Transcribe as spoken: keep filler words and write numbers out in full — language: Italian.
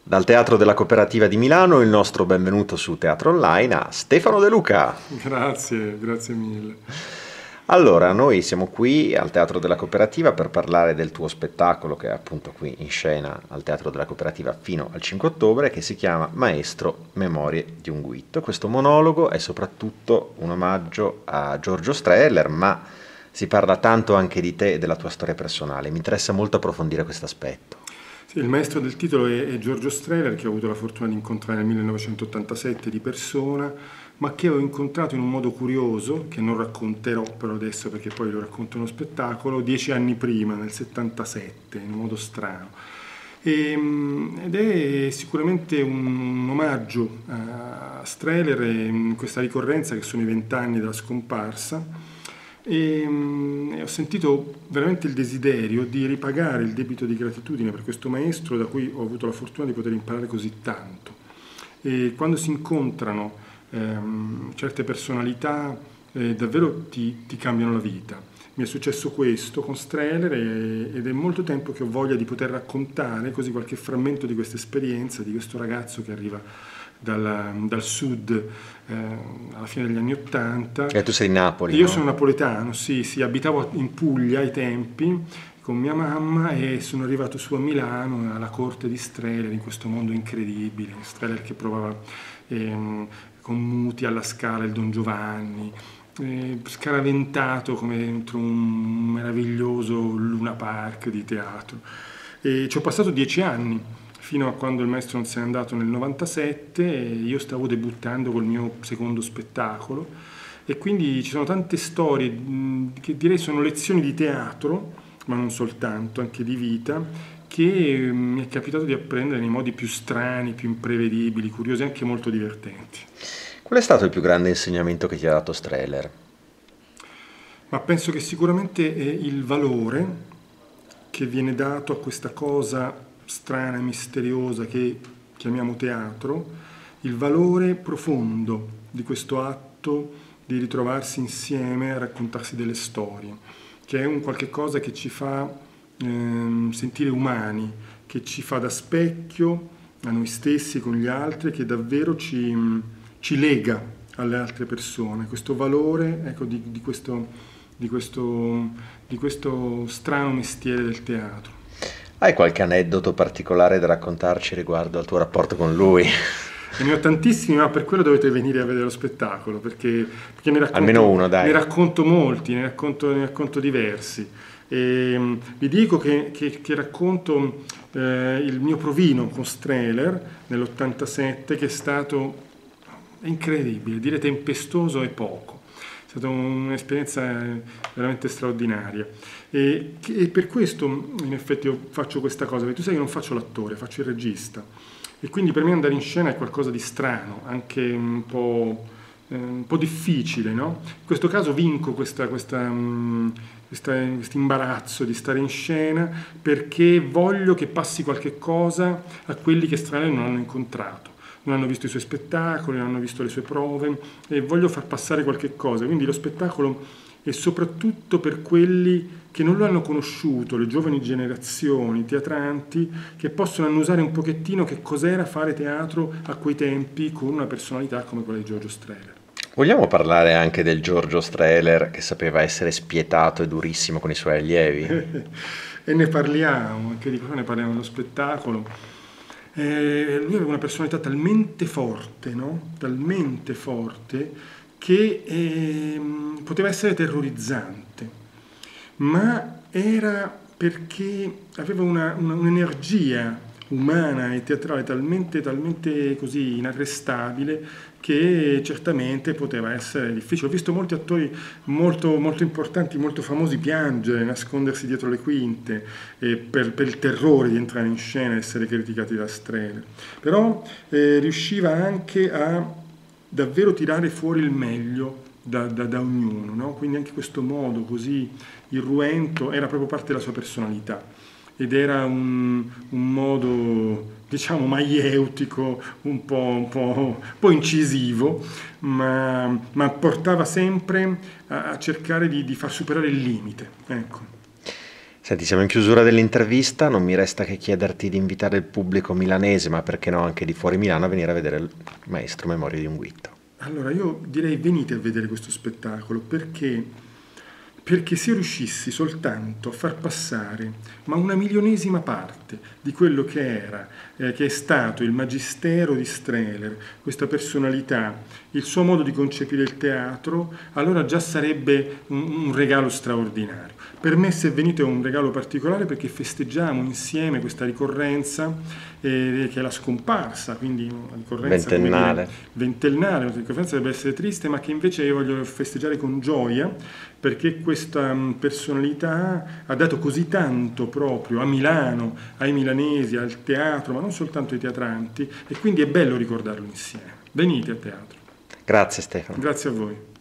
Dal Teatro della Cooperativa di Milano il nostro benvenuto su Teatro Online a Stefano De Luca. Grazie, grazie mille. Allora, noi siamo qui al Teatro della Cooperativa per parlare del tuo spettacolo che è appunto qui in scena al Teatro della Cooperativa fino al cinque ottobre, che si chiama Maestro, Memorie di un Guitto. Questo monologo è soprattutto un omaggio a Giorgio Strehler, ma si parla tanto anche di te e della tua storia personale. Mi interessa molto approfondire questo aspetto. Sì, il maestro del titolo è, è Giorgio Strehler, che ho avuto la fortuna di incontrare nel millenovecentottantasette di persona, ma che ho incontrato in un modo curioso, che non racconterò però adesso perché poi lo racconto uno spettacolo, dieci anni prima, nel settantasette, in un modo strano. E, ed è sicuramente un, un omaggio a Strehler in questa ricorrenza che sono i vent'anni della scomparsa. E, e ho sentito veramente il desiderio di ripagare il debito di gratitudine per questo maestro da cui ho avuto la fortuna di poter imparare così tanto. E quando si incontrano ehm, certe personalità eh, davvero ti, ti cambiano la vita. Mi è successo questo con Strehler e, ed è molto tempo che ho voglia di poter raccontare così qualche frammento di questa esperienza, di questo ragazzo che arriva Dal, dal sud eh, alla fine degli anni Ottanta. E tu sei di Napoli? Io no? sono napoletano, sì, sì, abitavo in Puglia ai tempi con mia mamma e sono arrivato su a Milano alla corte di Strehler, in questo mondo incredibile, Strehler che provava ehm, con Muti alla Scala il Don Giovanni, eh, scaraventato come dentro un meraviglioso Luna Park di teatro. E ci ho passato dieci anni, fino a quando il maestro non se n'è andato nel novantasette, e io stavo debuttando col mio secondo spettacolo e quindi ci sono tante storie mh, che direi sono lezioni di teatro, ma non soltanto, anche di vita, che mh, mi è capitato di apprendere nei modi più strani, più imprevedibili, curiosi e anche molto divertenti. Qual è stato il più grande insegnamento che ti ha dato Strehler? Ma penso che sicuramente è il valore che viene dato a questa cosa strana e misteriosa che chiamiamo teatro, il valore profondo di questo atto di ritrovarsi insieme a raccontarsi delle storie, che è un qualche cosa che ci fa ehm, sentire umani, che ci fa da specchio a noi stessi con gli altri, che davvero ci, ci lega alle altre persone. Questo valore, ecco, di, di, questo, di, questo, di questo strano mestiere del teatro. Hai qualche aneddoto particolare da raccontarci riguardo al tuo rapporto con lui? E ne ho tantissimi, ma per quello dovete venire a vedere lo spettacolo, perché, perché ne racconto, Almeno uno, dai. Ne racconto molti, ne racconto, ne racconto diversi. E, um, vi dico che, che, che racconto eh, il mio provino con Strehler nell'ottantasette, che è stato incredibile, dire tempestoso è poco. È stata un'esperienza veramente straordinaria e, e per questo in effetti io faccio questa cosa, perché tu sai che non faccio l'attore, faccio il regista e quindi per me andare in scena è qualcosa di strano, anche un po', eh, un po' difficile, no? In questo caso vinco questa, questa, questa, questo imbarazzo di stare in scena perché voglio che passi qualche cosa a quelli che Strehler non hanno incontrato. Non hanno visto i suoi spettacoli, non hanno visto le sue prove e voglio far passare qualche cosa. Quindi lo spettacolo è soprattutto per quelli che non lo hanno conosciuto, le giovani generazioni, i teatranti, che possono annusare un pochettino che cos'era fare teatro a quei tempi con una personalità come quella di Giorgio Strehler. Vogliamo parlare anche del Giorgio Strehler che sapeva essere spietato e durissimo con i suoi allievi? E ne parliamo, anche di cosa ne parliamo nello spettacolo. Eh, lui aveva una personalità talmente forte, no? Talmente forte che eh, poteva essere terrorizzante, ma era perché aveva una, una, un'energia umana e teatrale talmente, talmente così inarrestabile che certamente poteva essere difficile. Ho visto molti attori molto, molto importanti, molto famosi piangere, nascondersi dietro le quinte eh, per, per il terrore di entrare in scena e essere criticati da Strehler. Però eh, riusciva anche a davvero tirare fuori il meglio da, da, da ognuno, no? Quindi anche questo modo così irruento era proprio parte della sua personalità. Ed era un, un modo, diciamo, maieutico, un po', un po', un po' incisivo, ma, ma portava sempre a, a cercare di, di far superare il limite. Ecco. Senti, siamo in chiusura dell'intervista, non mi resta che chiederti di invitare il pubblico milanese, ma perché no anche di fuori Milano, a venire a vedere il Maestro Memorie di un Guitto. Allora, io direi venite a vedere questo spettacolo, perché perché se riuscissi soltanto a far passare, ma una milionesima parte di quello che era, eh, che è stato il magistero di Strehler, questa personalità, il suo modo di concepire il teatro, allora già sarebbe un, un regalo straordinario. Per me, se venite, è un regalo particolare, perché festeggiamo insieme questa ricorrenza, eh, che è la scomparsa, quindi una ricorrenza Ventennale. come dire, ventennale, una ricorrenza deve essere triste, ma che invece io voglio festeggiare con gioia, perché questa personalità ha dato così tanto proprio a Milano, ai milanesi, al teatro, ma non soltanto ai teatranti, e quindi è bello ricordarlo insieme. Venite a teatro. Grazie Stefano. Grazie a voi.